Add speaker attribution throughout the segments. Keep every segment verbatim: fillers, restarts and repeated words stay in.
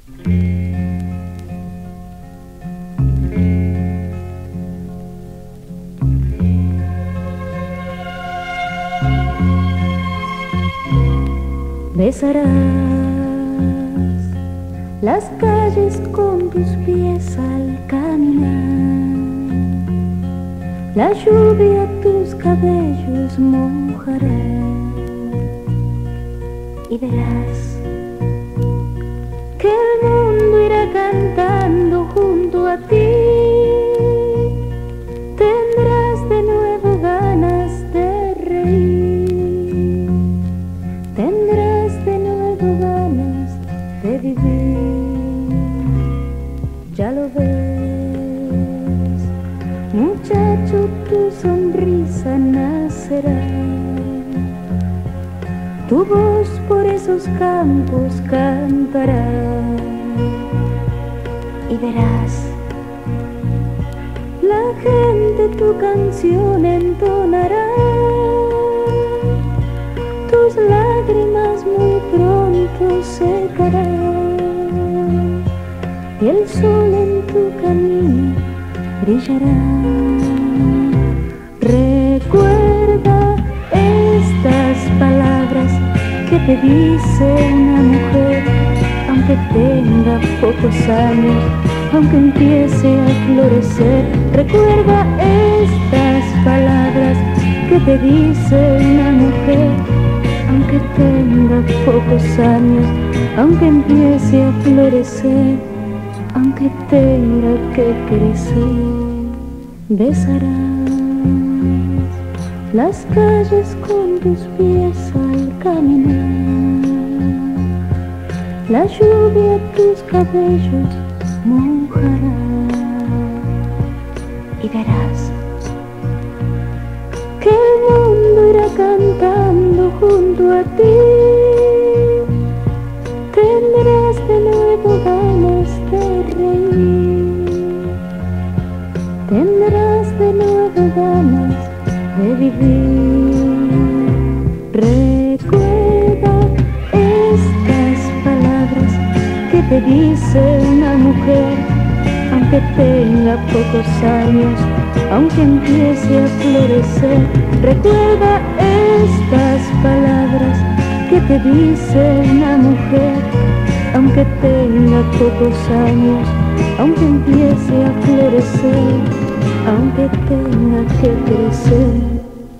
Speaker 1: Besarás las calles con tus pies al caminar, la lluvia tus cabellos mojará y verás que el mundo irá cantando junto a ti. Tendrás de nuevo ganas de reír, tendrás de nuevo ganas de vivir. Ya lo ves, muchacho, tu sonrisa nacerá, tu voz por esos campos cantará y verás la gente tu canción entonará. Tus lágrimas muy pronto secarán y el sol en tu camino brillará. Recuerda estas palabras que te dice una mujer, aunque tenga pocos años, aunque empiece a florecer. Recuerda estas palabras que te dice una mujer, aunque tenga pocos años, aunque empiece a florecer, aunque tenga que crecer. Besarás las calles con tus pies al caminar, la lluvia tus cabellos mojará y verás que el mundo irá cantando junto a ti. Tendrás de nuevo ganas de reír, tendrás de nuevo ganas de vivir. Recuerda estas palabras que te dice una mujer, aunque tenga pocos años, aunque empiece a florecer. Recuerda estas palabras que te dice una mujer, aunque tenga pocos años, aunque empiece a florecer, aunque tenga que crecer.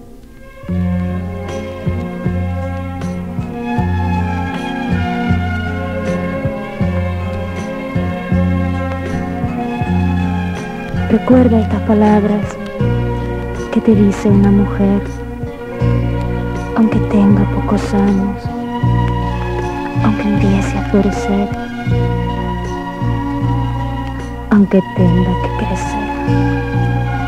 Speaker 1: Recuerda estas palabras que te dice una mujer, aunque tenga pocos años, aunque empiece a florecer, aunque tenga que crecer.